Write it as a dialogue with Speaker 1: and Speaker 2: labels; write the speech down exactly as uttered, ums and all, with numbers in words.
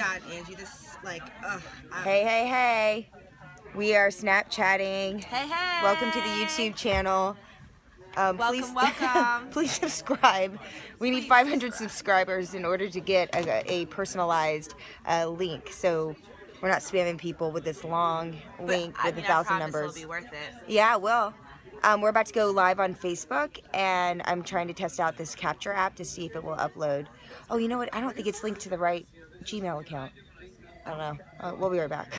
Speaker 1: God, Angie, this, like, ugh. I'm...
Speaker 2: Hey, hey, hey. We are Snapchatting.
Speaker 1: Hey, hey.
Speaker 2: Welcome to the YouTube channel. Um,
Speaker 1: welcome,
Speaker 2: please,
Speaker 1: welcome.
Speaker 2: please subscribe. We need
Speaker 1: Please
Speaker 2: five hundred
Speaker 1: subscribe.
Speaker 2: subscribers in order to get a, a personalized uh, link. So we're not spamming people with this long
Speaker 1: But,
Speaker 2: link
Speaker 1: I
Speaker 2: with
Speaker 1: mean,
Speaker 2: a thousand
Speaker 1: I promise
Speaker 2: numbers.
Speaker 1: it'll be worth it.
Speaker 2: Yeah, it will. Um, we're about to go live on Facebook, and I'm trying to test out this Capture app to see if it will upload. Oh, you know what? I don't think it's linked to the right Gmail account. I don't know. Uh, we'll be right back.